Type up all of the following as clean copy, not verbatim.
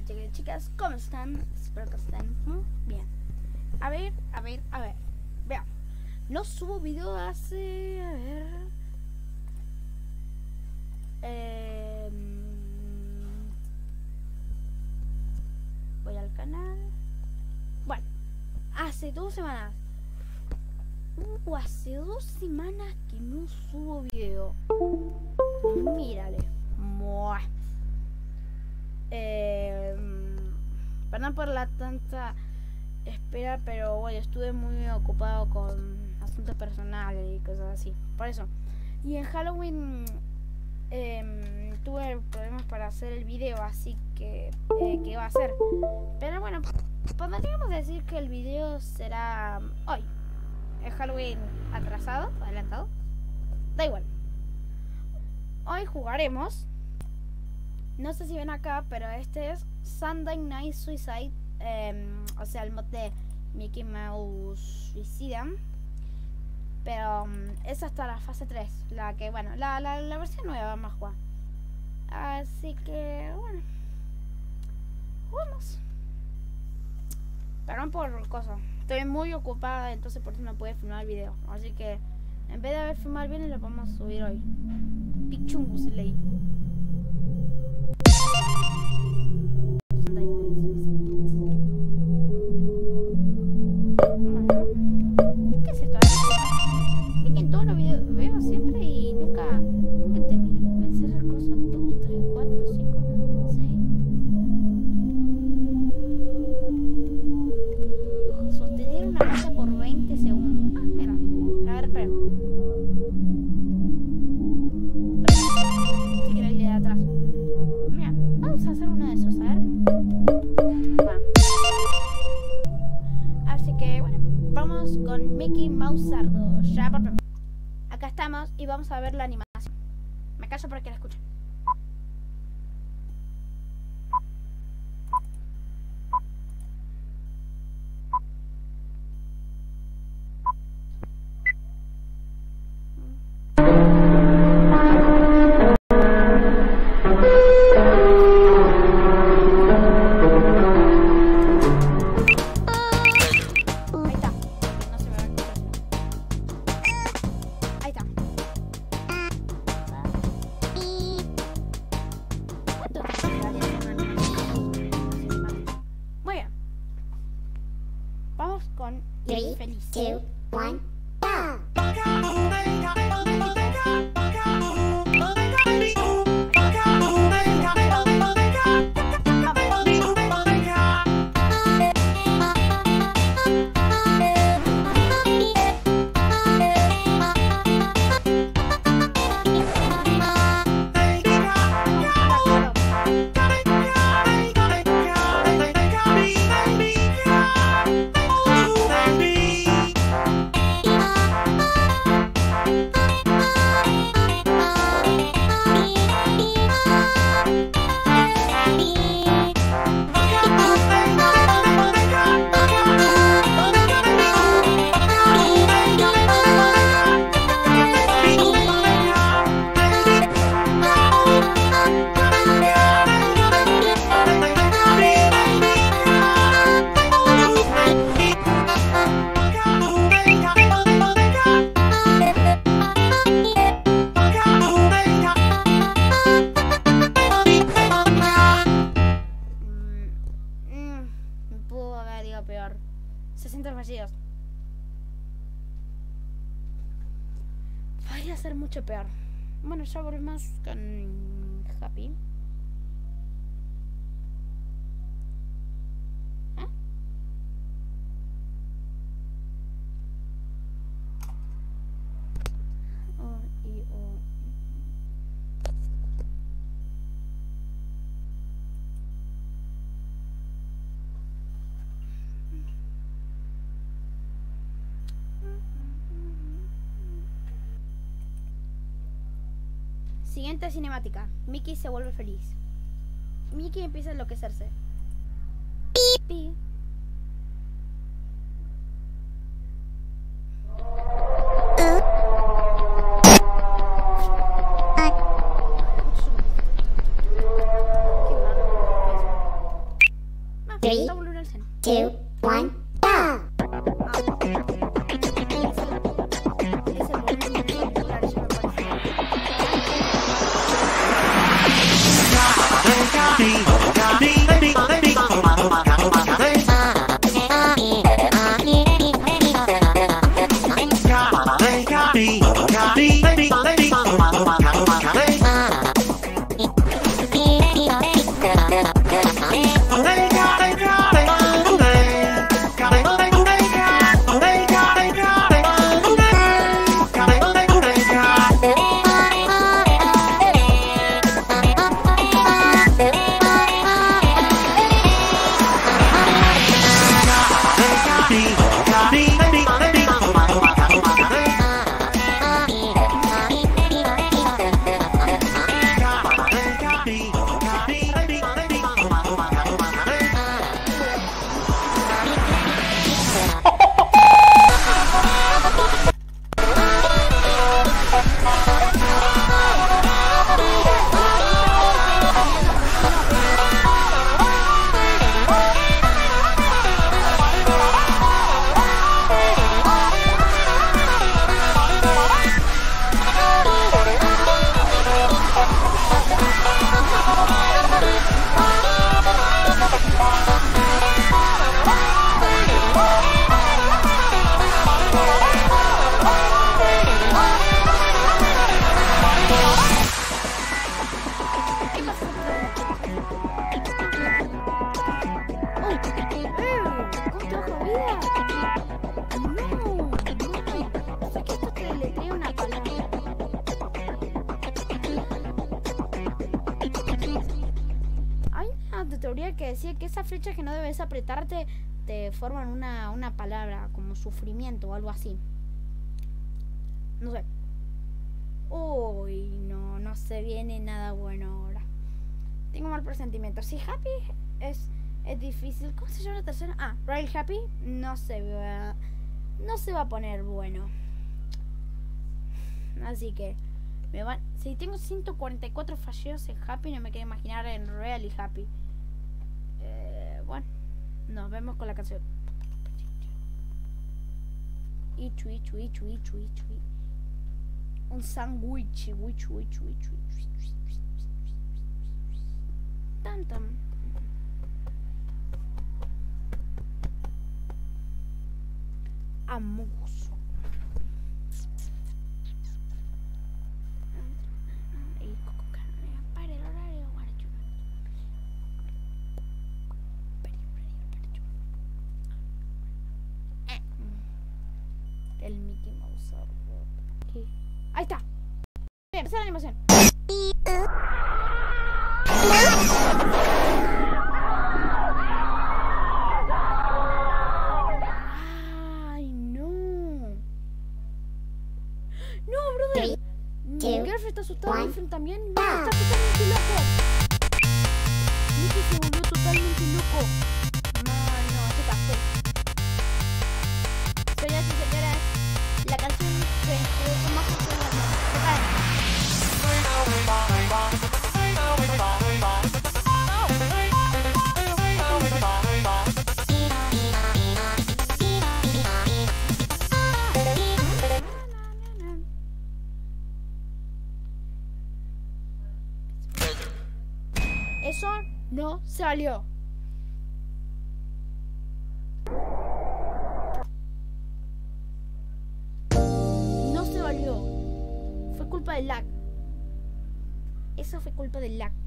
chicos y chicas, ¿cómo están? Espero que estén muy bien. A ver, vean. No subo video hace... A ver... voy al canal. Bueno, hace 2 semanas. Hace 2 semanas que no subo video. Mírale. Muah. Perdón por la tanta espera, pero bueno, estuve muy ocupado con asuntos personales y cosas así. Por eso. Y en Halloween tuve problemas para hacer el video, así que ¿qué iba a hacer? Pero bueno, podríamos decir que el video será hoy. El Halloween atrasado, adelantado. Da igual. Hoy jugaremos. No sé si ven acá, pero este es Sunday Night Suicide. O sea, el mod de Mickey Mouse Suicida. Pero es hasta la fase 3. La que, bueno, la versión nueva vamos a jugar. Así que, bueno. Jugamos. Perdón por cosas. Estoy muy ocupada, entonces por eso no pude filmar el video. Así que, en vez de haber filmado el video, lo vamos a subir hoy. Pichungus ley. ¿Qué es esto? Es que en todos los videos veo siempre y nunca entendí. Vencer las cosas 2, 3, 4, 5, 6. Sostener una malla por 20 segundos. Ah, mira. A ver, espera. Si quiero ir de atrás. Mira, vamos a hacer uno de esos, a ver. Así que bueno, vamos con Mickey Mouse Sardo. Ya por favor. Acá estamos y vamos a ver la animación. Me callo para que la escuchen. Con 3, feliz. 2, 1, go! Pudo haber ido peor. 60 fallidos. Podría ser mucho peor. Bueno, ya volvemos con Happy. ¿Ah? Siguiente cinemática. Mickey se vuelve feliz. Mickey empieza a enloquecerse. Pi. Qué raro. 3, Está volviendo al 100. 2, 1, go! Es el volumen del auricular, eso me parece. Teoría que decía que esas flechas que no debes apretarte te forman una palabra como sufrimiento o algo así. No sé. Uy, no se viene nada bueno ahora. Tengo mal presentimiento. Si Happy es difícil. ¿Cómo se llama la tercera? Ah, Real Happy no se va a poner bueno. Así que si tengo 144 fallos en Happy, no me quiero imaginar en Real y Happy. Bueno, nos vemos con la canción. Ichu. Un sándwich. Tanto. Amoso. El Mickey Mouse. ¿Qué? Ahí está. Bien, empezó la animación. Ay, no. No, brother. Mi girlfriend está asustada. Girlfriend también. Está totalmente loco. Mickey se volvió totalmente loco. No, eso está feo. Señoras y señores, la canción que más funciona es eso no salió. Fue culpa del lag. Eso fue culpa del lag.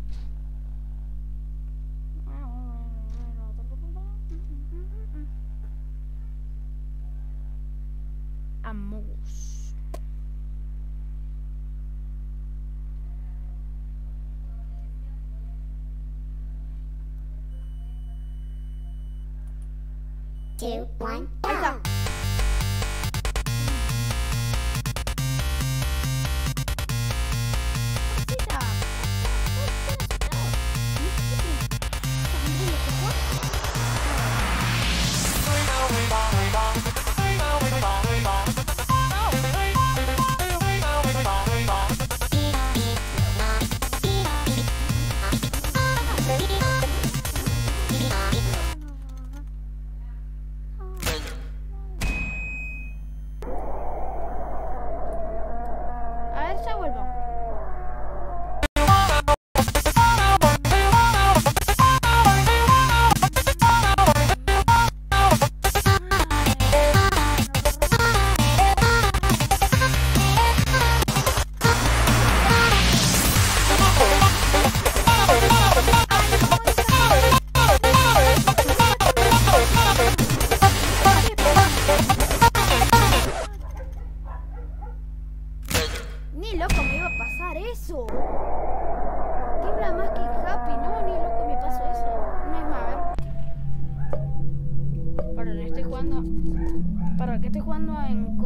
Amogus. Two, one, Ahí está. go!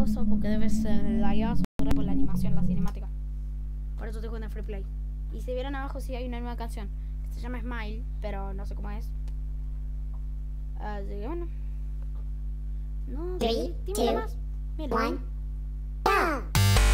lagoso porque debe ser lagueado por la animación, la cinemática. Por eso estoy jugando en Free Play. Y si vieron abajo sí hay una nueva canción que se llama Smile, pero no sé cómo es. Así que bueno. No, Three, tiene two, más. Mira. 1, go!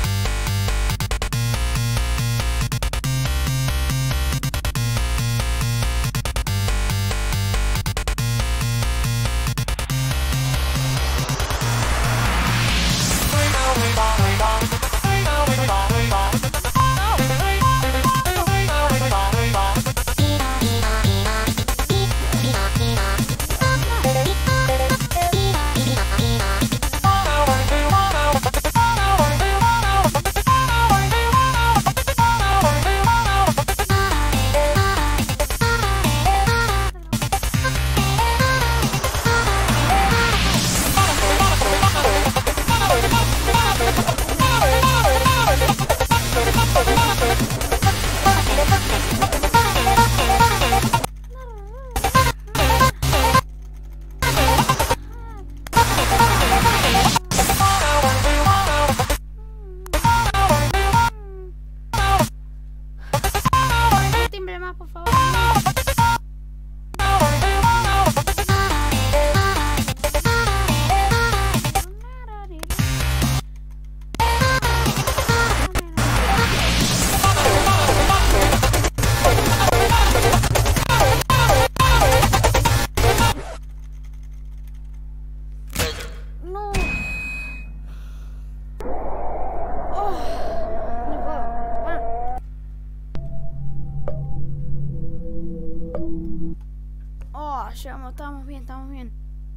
Llegamos, estamos bien, estamos bien.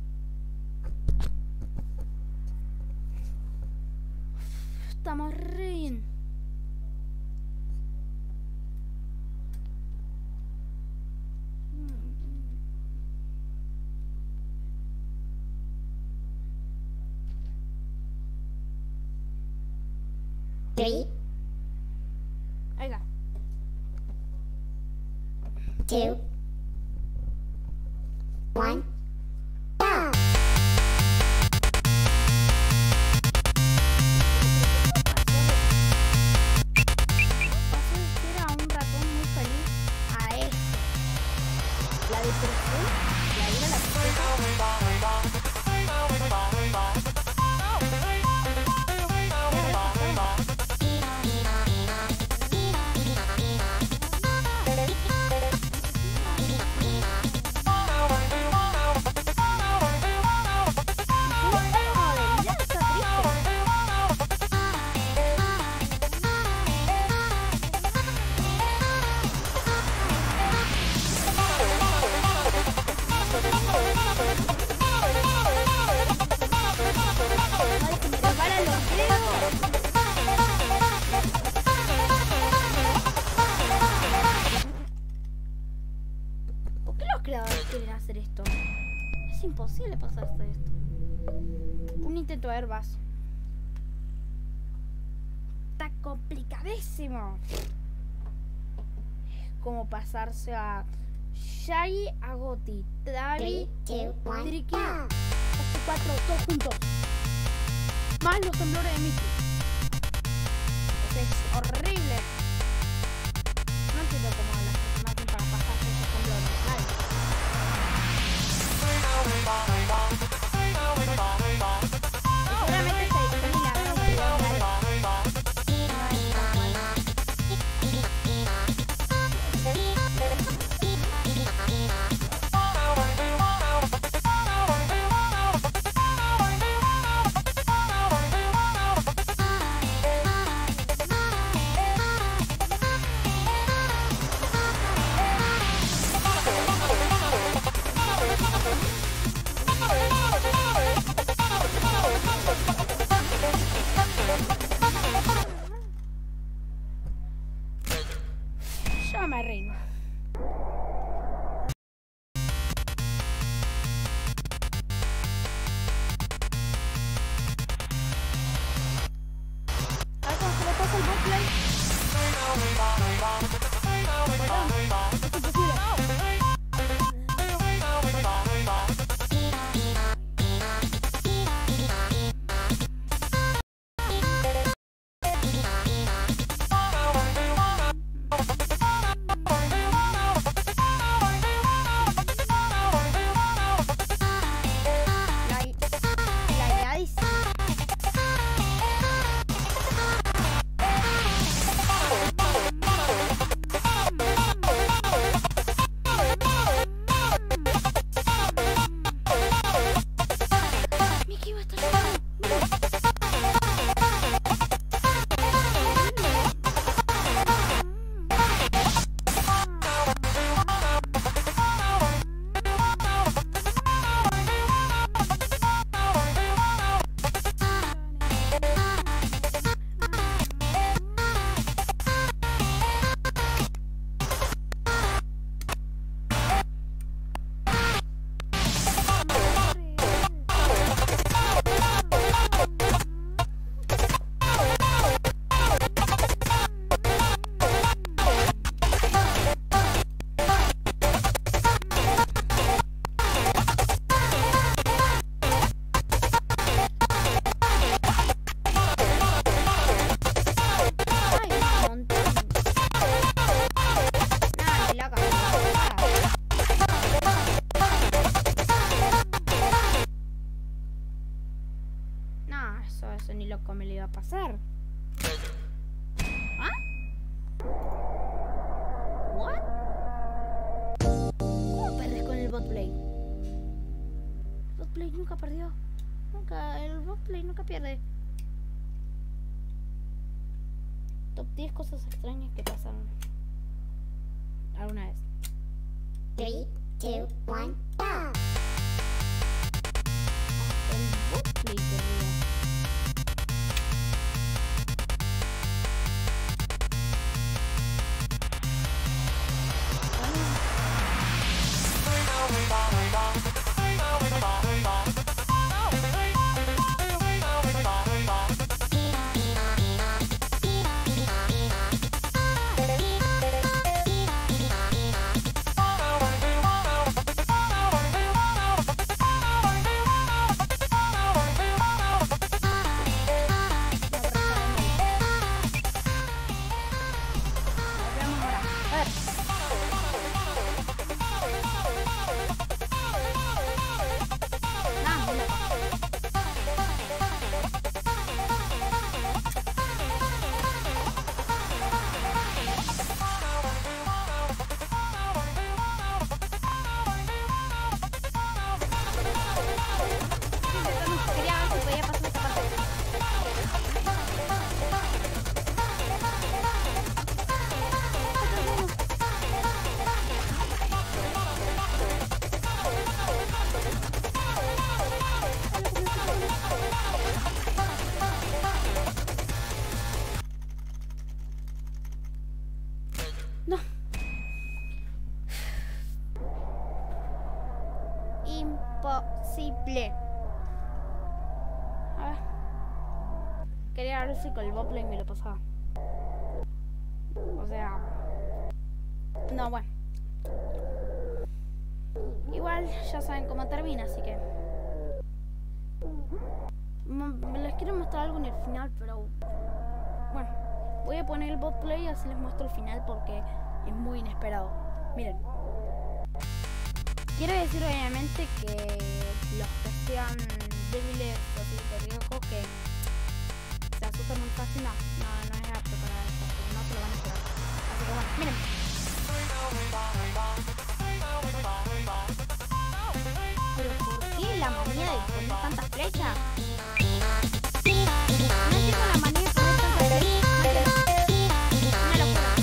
Estamos re bien. Three, Ahí va. 2, 1, go! Era un ratón muy feliz a esto. La depresión, la ira, la ¿Por qué los creadores quieren hacer esto? Es imposible pasarse esto. Un intento de Airbus. Está complicadísimo. Es como pasarse a Shaggy, a Gotti, Travi, 3, 2, 1, Tricky, go! hasta 4 todos juntos. Más los temblores de Mickey. Eso es horrible. No entiendo cómo las personas hacen para pasarse esos temblores. Seguramente se editan y la ven y la ven. Yo me rindo. A ver cómo se le pasa el botplay. Es imposible. loco me lo iba a pasar. ¿Ah? ¿What? ¿Cómo perdés con el botplay? El botplay nunca perdió. El botplay nunca pierde. Top 10 cosas extrañas que pasaron alguna vez. 3, 2, 1, go! El botplay perdía. No. Imposible. A ver. Quería ver si con el botplay me lo pasaba. O sea... No, bueno. Igual ya saben cómo termina, así que... Les quiero mostrar algo en el final, pero... Bueno, voy a poner el botplay y así les muestro el final porque es muy inesperado. Miren. Quiero decir obviamente que los que sean débiles o psicóticos que se asustan muy fácil, no es apto para esto, no se lo van a esperar. Así que bueno, miren. Pero ¿por qué la manía de poner tantas flechas? No entiendo la manía de poner tantas flechas. Una locura.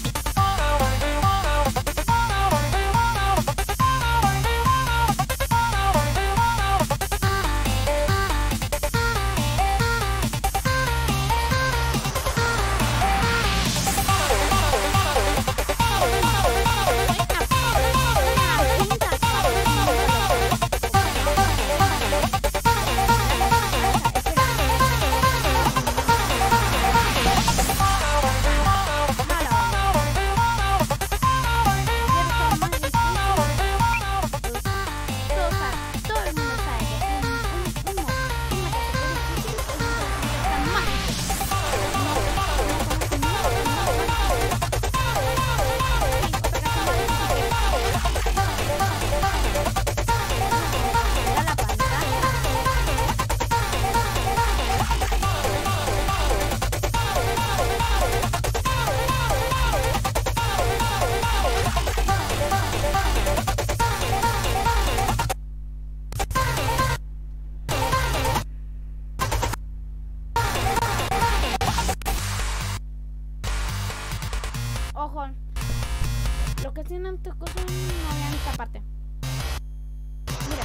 Ojo, los que tienen estas cosas no vean esta parte. Mira.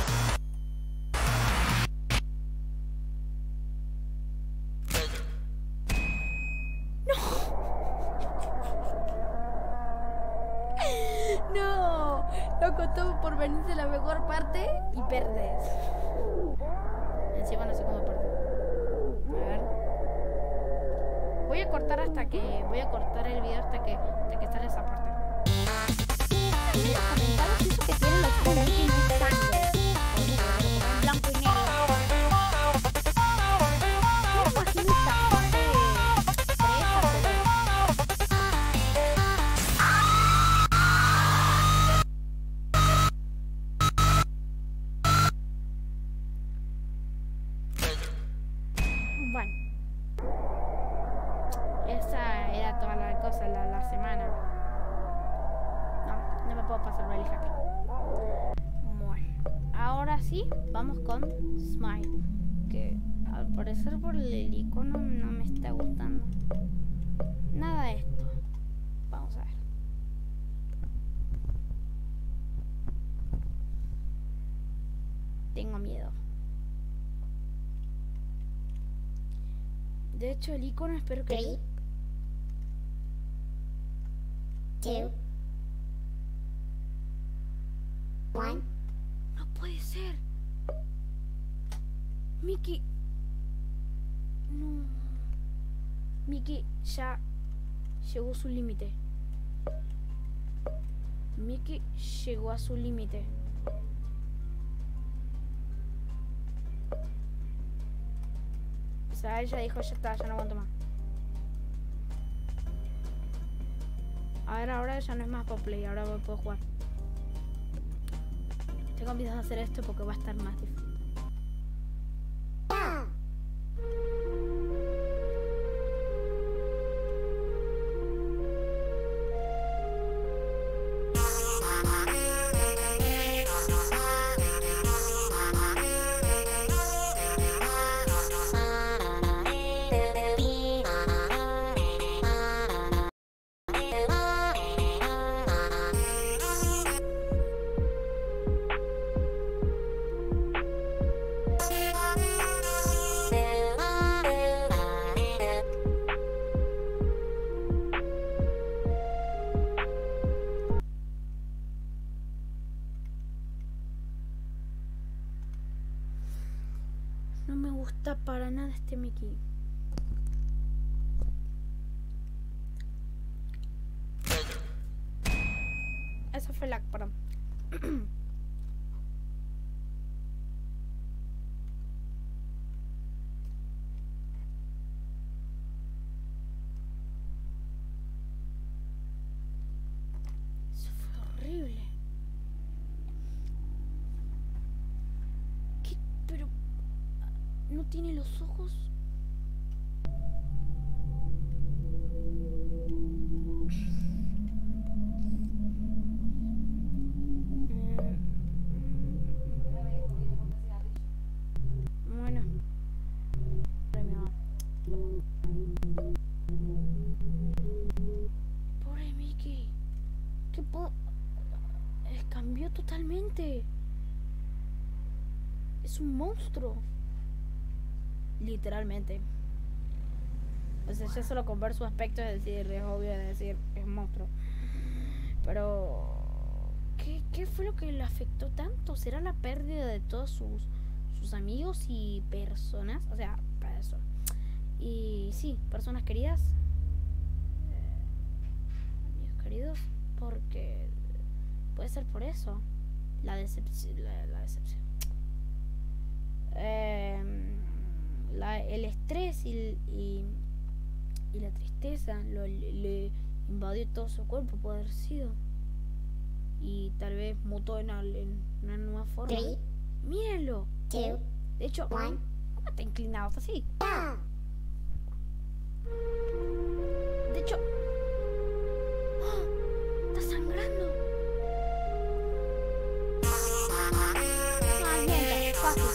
¡No! ¡No! Loco, todo por venirse la mejor parte y perdes. Encima no sé cómo perder. A ver. Voy a cortar el video hasta que sale esa parte. En los comentarios eso que tienen los colores que no es sangre. En blanco y negro. No me imagino esta parte presa color. Bueno. sí, vamos con Smile. Que al parecer por el icono no me está gustando nada de esto. Vamos a ver. Tengo miedo. De hecho, el icono espero que... 3, 2, 1. No puede ser. Mickey. No. Mickey ya llegó a su límite. Mickey llegó a su límite. O sea, ella dijo, ya está, ya no aguanto más. A ver, ahora ya no es más para play, ahora puedo jugar. Tengo miedo de hacer esto porque va a estar más difícil. No me gusta para nada este Mickey. Eso fue lag, perdón. Eso fue horrible. ¿Qué? Pero... ¿no tiene los ojos? Bueno. Pobre Mickey. ¿Qué puedo...? Cambió totalmente. Es un monstruo. Literalmente. O sea, ya solo con ver su aspecto es decir, es obvio de decir, es un monstruo. Pero... ¿Qué fue lo que le afectó tanto? ¿Será la pérdida de todos sus amigos y personas? O sea, para eso. Y sí, personas queridas. Amigos queridos. Porque... puede ser por eso. La decepción. La decepción. El estrés y la tristeza le invadió todo su cuerpo, puede haber sido. Y tal vez mutó en una nueva forma. 3, ¡Mírenlo! 2, De hecho, 1. ¿cómo está inclinado? Está así. De hecho... ¡oh! ¡Está sangrando! No, miente, fácil.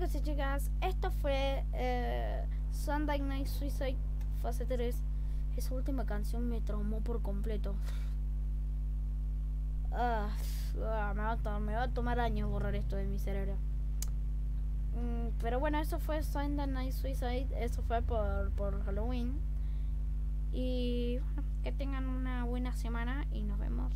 chicos y chicas, esto fue Sunday Night Suicide fase 3. Esa última canción me traumó por completo. Me va a tomar años borrar esto de mi cerebro. Pero bueno, eso fue Sunday Night Suicide. Eso fue por Halloween. Y bueno, que tengan una buena semana y nos vemos